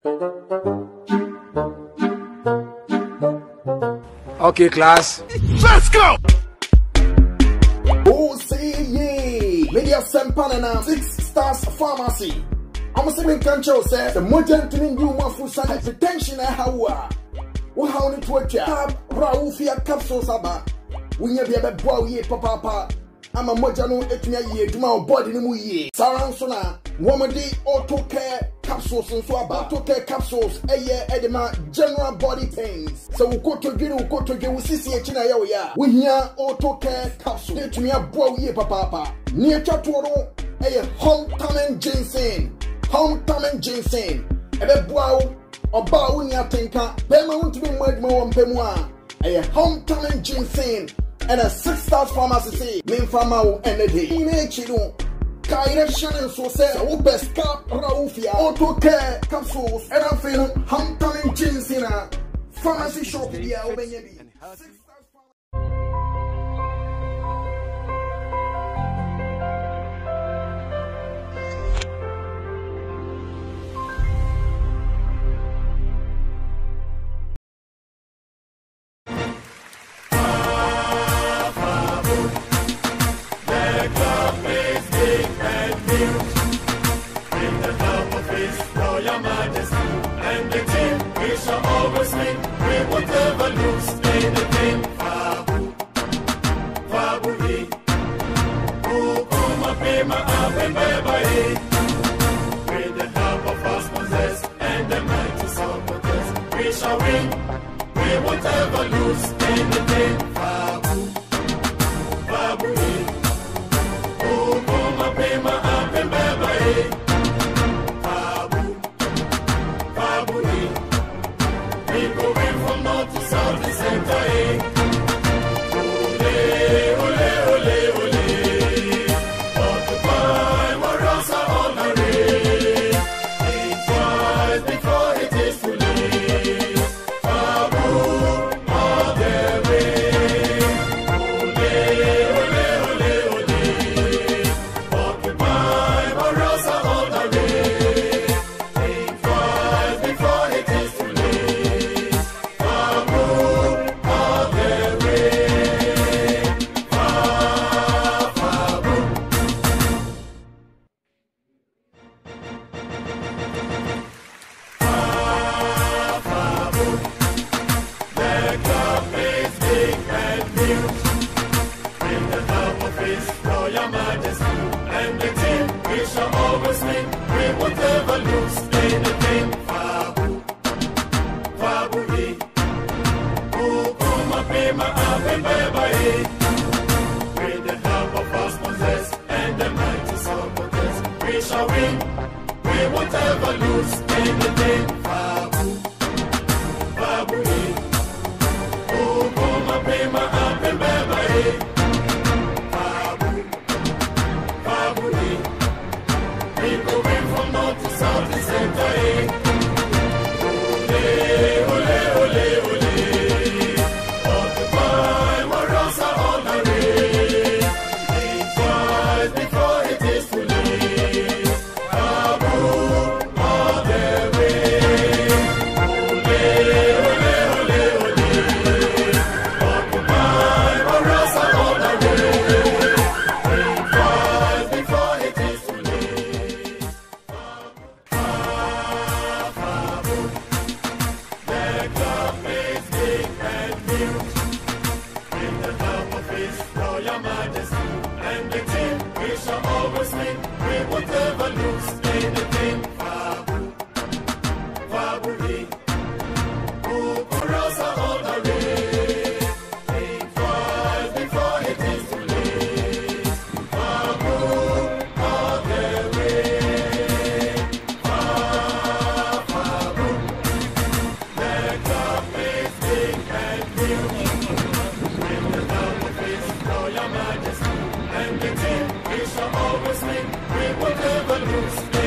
Okay, class. Let's go! Oh, say ye! Media Sempanana, 6 Stars Pharmacy. I'm saying, can't you say the modern to you want for some hypertension? How? What how it work? Raufia capsules about. We never be a boy, papa. I'm a mojano etnia ye, to my body no ye. Saransona, woman day auto care capsules and swab auto care capsules, a year edema, general body pains. So we go to get, we see China ya. We hear auto care capsule to me a boy ye, papa. Near Chatoro, a homecoming ginseng. Homecoming ginseng. A bow or bow in your tinker. Bema want to be made more on Pemwa. A homecoming ginseng. And a 6 Stars Pharmacy say, Min Famao and a day. In a chino, Kaira Shannon so said, O best cap, Raufia, auto care capsules, and I'm feeling homecoming jeans in a pharmacy shop. Yeah, Obenyedi. And the team, we shall always win. We will never lose in the game. Fabu, Fabu, Ukuma, Pema, Abembe, with the help of our sponsors and the mighty supporters, we shall win. We will never lose in the game. Fabu, Fabu, Ukuma, Pema, Abembe. And the team, we shall always win. We will never lose in the game. Fabu, Fabu, Ukuma, Pema, Abembe. With the help of our sponsors and the mighty supporters, we shall win. We will never lose in the game. Fabu, Fabu, Ukuma, Pema, Abembe. And the team, we shall always win. We will never lose in the game. Fabu, Fabu, Ukuraza all the way. Think twice before it is too late. Fabu, all the way. Fabu, the club is big and new. In the love of His Royal Majesty. And the team, we shall always win. We will never lose.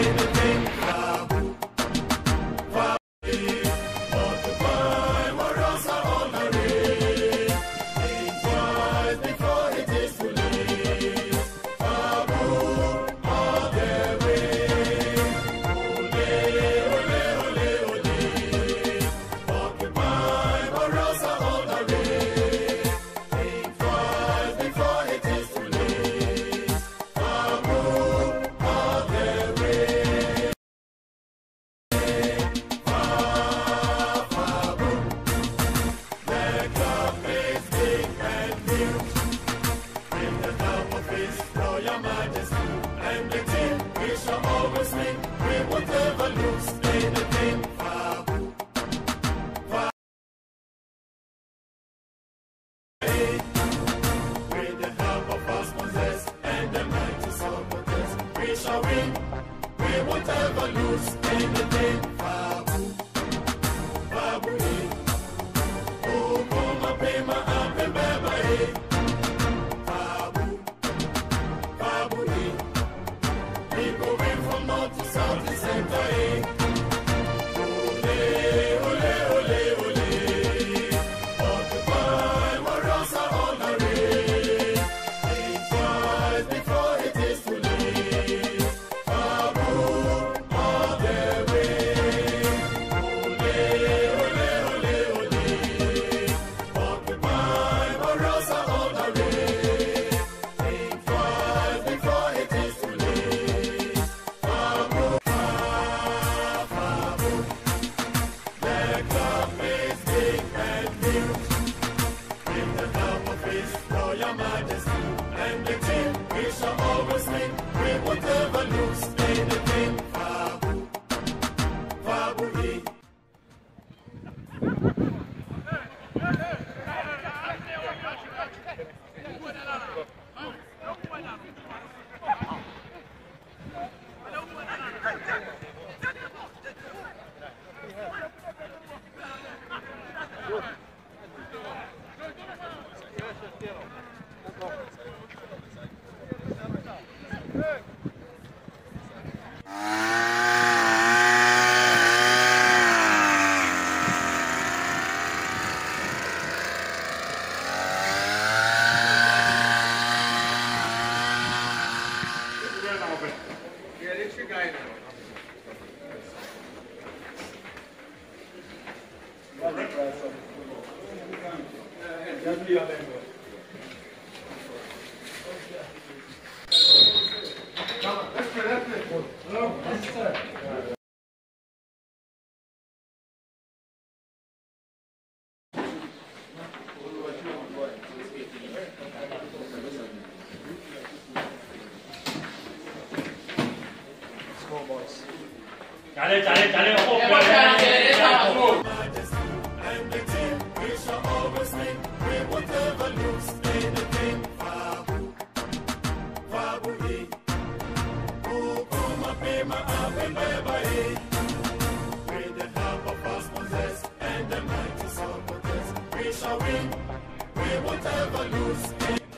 And the team, we shall always win. We will never lose. In the game, Fabu, Fabu, Ukuma, Pema, Abemba, with the help of our sponsors and the mighty supporters, we shall win. We will never lose.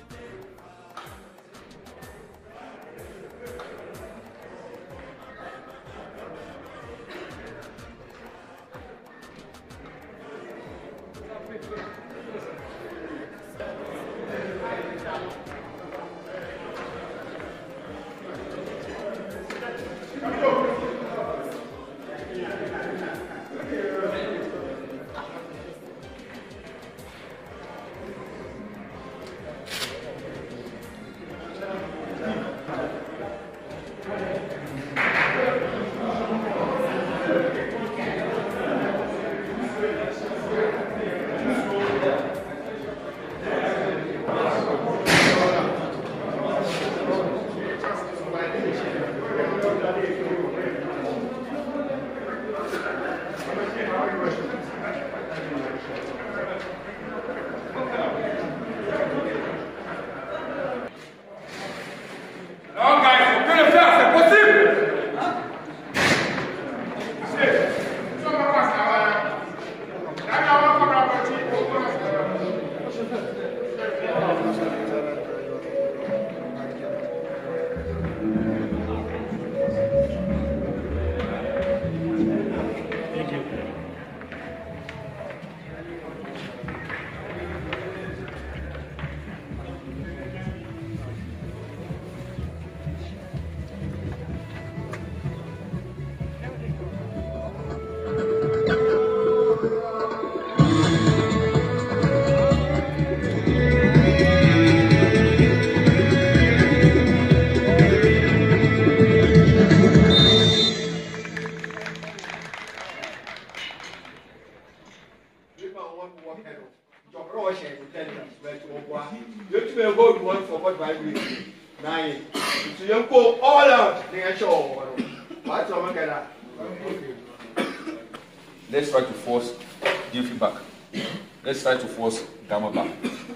Let's try to force Duffy back. Let's try to force Gamma back.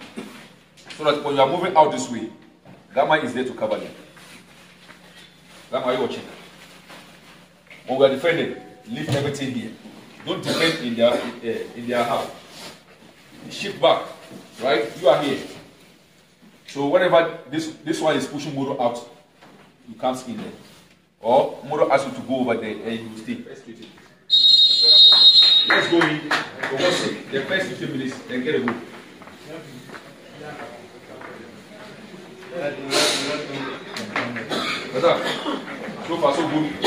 So that when you are moving out this way, Gamma is there to cover them. Gamma, are you watching? When we are defending, leave everything here. Don't defend in their house. Shift back, right? You are here. So whenever this one is pushing Moro out, you come in there. Or Moro asks you to go over there and you stay. Let's go in. For God's sake, the first 15 minutes, then get a go. So far, so good.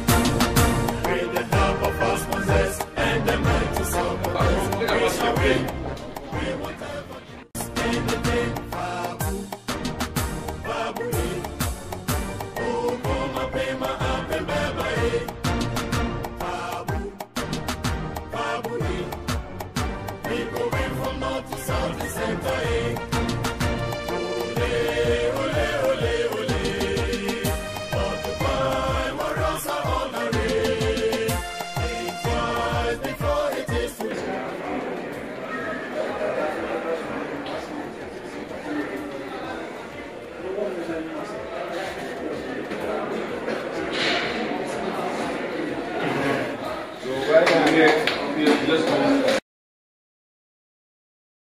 With the help of our sponsors and the mighty supporters, we shall win.